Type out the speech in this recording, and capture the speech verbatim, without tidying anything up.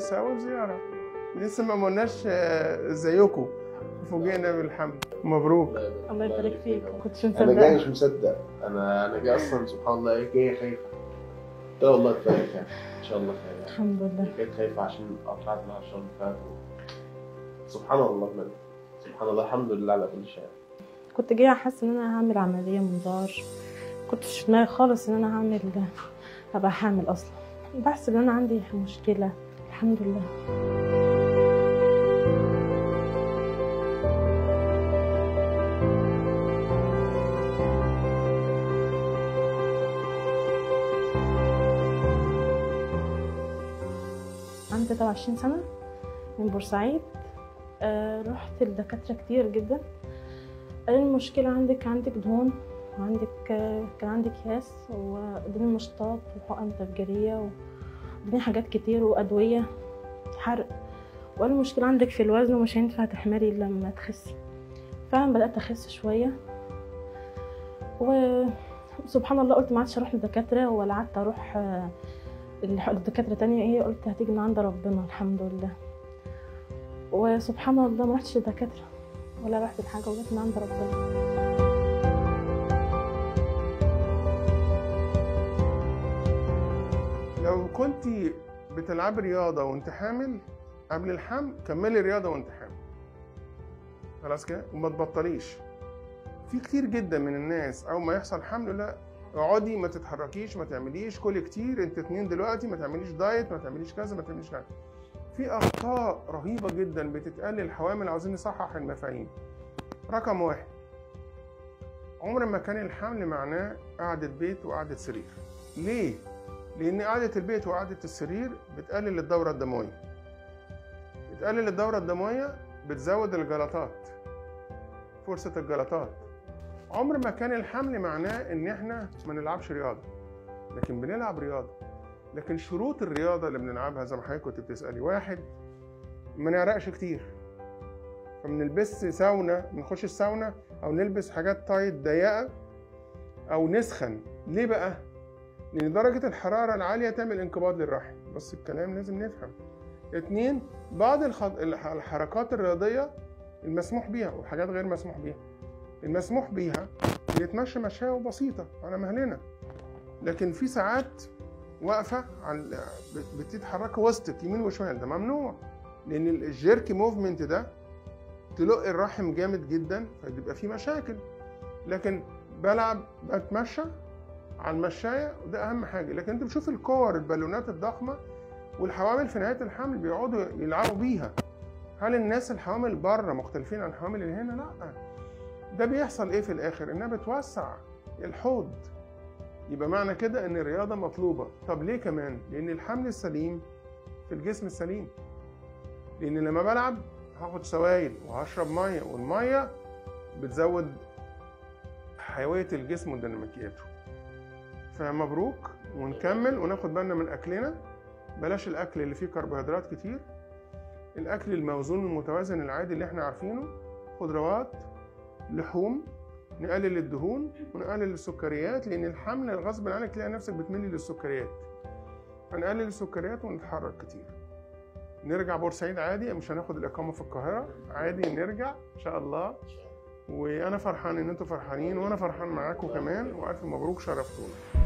سوا في زياره. لسه ما قلناش ازيكم، فوجئنا بالحمل. مبروك. الله يبارك فيك. ما كنتش انا مصدقه. جاي مش مصدق. انا انا جاي اصلا سبحان الله جاي خايفه. لا والله كفايه خير ان شاء الله خير. الحمد لله. جاي خايفه عشان قطعت مع الشهر اللي فات. سبحان الله من. سبحان الله الحمد لله على كل شيء. كنت جايه حاسه ان انا هعمل عمليه منظار، كنتش في دماغي خالص ان انا هعمل هبقى حامل اصلا. بحسب ان انا عندي مشكله. الحمد لله. عندي تلاتة وعشرين سنه، من بورسعيد. أه رحت لدكاتره كتير جدا. قال المشكله عندك عندك دهون، وعندك كان عندك ياس، وقدامي مشطات وحقن تفجيريه وقدامي حاجات كتير وادويه حرق. وقال المشكله عندك في الوزن ومش هينفع تحملي الا لما تخسي. فعلا بدات اخس شويه، وسبحان الله قلت ما عادش اروح للدكاتره ولا قعدت اروح لدكاتره تانية. ايه قلت هتيجي من عند ربنا الحمد لله. وسبحان الله ما رحتش لدكاتره ولا رحت لحاجه، وجت من عند ربنا. لو كنت بتلعبي رياضه وانت حامل قبل الحمل، كملي رياضه وانت حامل. خلاص كده وما تبطليش. في كتير جدا من الناس اول ما يحصل حمل لا اقعدي ما تتحركيش، ما تعمليش كل كتير، انت اتنين دلوقتي، ما تعمليش دايت، ما تعمليش كذا، ما تعمليش كذا. في اخطاء رهيبه جدا بتتقال للحوامل. عاوزين نصحح المفاهيم. رقم واحد، عمر ما كان الحمل معناه قعدة بيت وقعدة سرير. ليه؟ لأن قعدة البيت وقعدة السرير بتقلل الدورة الدموية. بتقلل الدورة الدموية، بتزود الجلطات، فرصة الجلطات. عمر ما كان الحمل معناه إن إحنا ما نلعبش رياضة، لكن بنلعب رياضة. لكن شروط الرياضة اللي بنلعبها زي ما حضرتك كنت بتسألي، واحد ما نعرقش كتير، فما نلبسش ساونا، نخش الساونا أو نلبس حاجات تايت ضيقة أو نسخن. ليه بقى؟ لأن درجة الحرارة العالية تعمل انقباض للرحم. بس الكلام لازم نفهم. اتنين، بعض الخط... الحركات الرياضية المسموح بيها وحاجات غير مسموح بيها. المسموح بيها بنتمشى مشاية بسيطة على مهلنا، لكن في ساعات واقفة على بتتحرك وسطك يمين وشمال، ده ممنوع. لأن الجيركي موفمنت ده تلق الرحم جامد جدا فبيبقى فيه مشاكل. لكن بلعب بتمشى على المشاية وده أهم حاجة. لكن أنت بتشوف الكور البالونات الضخمة والحوامل في نهاية الحمل بيقعدوا يلعبوا بيها. هل الناس الحوامل بره مختلفين عن الحوامل اللي هنا؟ لا. ده بيحصل إيه في الآخر؟ إنها بتوسع الحوض. يبقى معنى كده إن الرياضة مطلوبة. طب ليه كمان؟ لأن الحمل السليم في الجسم السليم. لأن لما بلعب هاخد سوائل وهشرب مية، والمية بتزود حيوية الجسم وديناميكيته. فمبروك، ونكمل وناخد بالنا من أكلنا. بلاش الأكل اللي فيه كربوهيدرات كتير. الأكل الموزون المتوازن العادي اللي احنا عارفينه، خضروات، لحوم، نقلل الدهون ونقلل السكريات. لأن الحمل غصب عنك تلاقي نفسك بتميلي للسكريات. هنقلل السكريات ونتحرك كتير. نرجع بورسعيد عادي، مش هناخد الإقامة في القاهرة، عادي نرجع إن شاء الله. وأنا فرحان إن أنتوا فرحانين وأنا فرحان معاكم كمان، وألف مبروك شرفتونا.